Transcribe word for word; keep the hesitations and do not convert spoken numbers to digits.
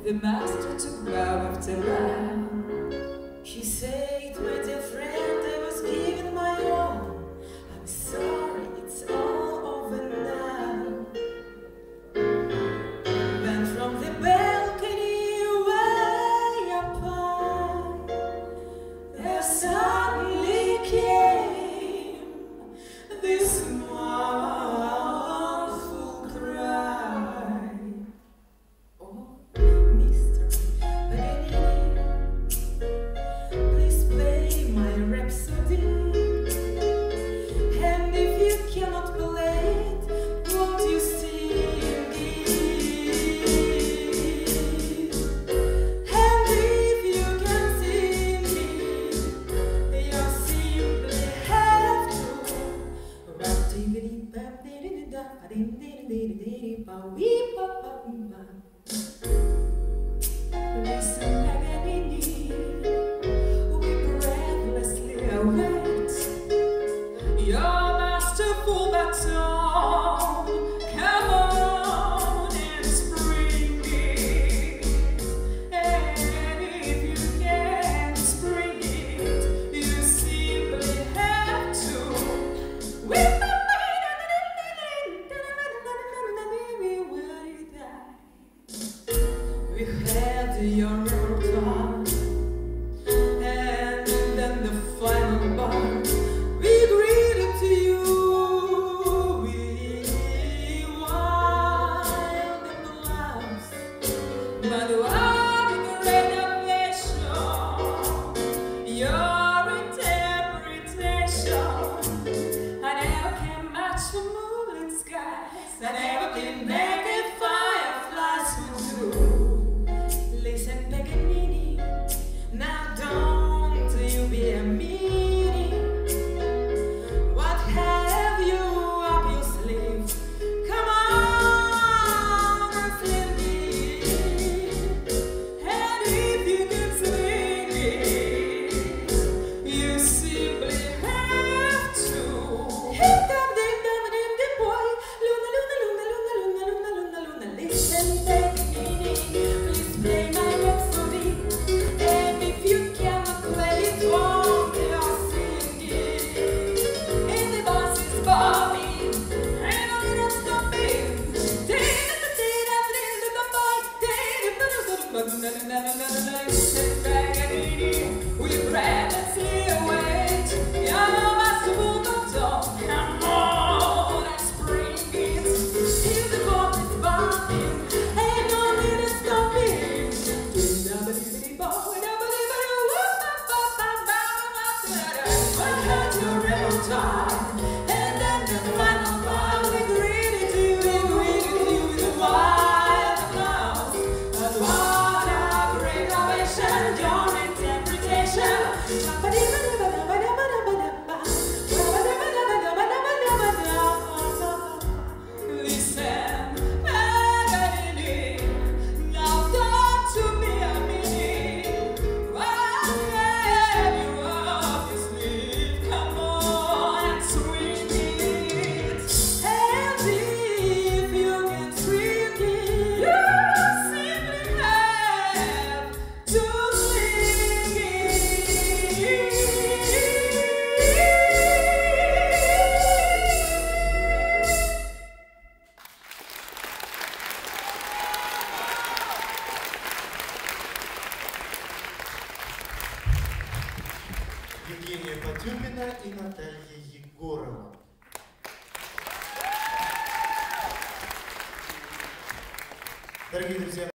The master took vow after vow. He said, my dear friend, I was given my all. I'm sorry, it's all over now. Then from the balcony way up high, there suddenly came this mournful cry. Oh, Mister Paganini, please play my rhapsody. And if you cannot play it, won't you sing it? And if you can sing it, you simply have to. Listen, Paganini, we breathlessly await your masterful baton. Come on and spring it. And if you can't spring it, you simply have to. We We had your repertoire, and then the final bar. We greeted you with wild applause. But what a great ovation! Your interpretation. I never can match the moonlit skies. I never can make it fireflies would do. Listen, Paganini, now don't you be a meanie. What have you up your sleeve? Come on and sing it. And if you can sing it, you simply have to. Hit them, dim, dim, dim, dim, boy. Luna, luna, luna, luna, luna, luna, luna, luna. Listen, Paganini, please play my rhapsody. And if you cannot play it, won't you sing it? And the bass is bobbing, and I'm not stopping. Listen, Paganini, we breathlessly await your masterful baton. Come on and spring it. If the ball is bobbing, ain't no need to stop it. I had your repertoire, and then the final bar. We greeted you, we greeted you with a wild applause. But what a great ovation, your interpretation. Listen, Paganini, now don't you be a meanie. What have you up your sleeve? Come on and swing it. And if you can swing it, you simply have to swing it. Евгения и Наталья Егорова. Дорогие друзья,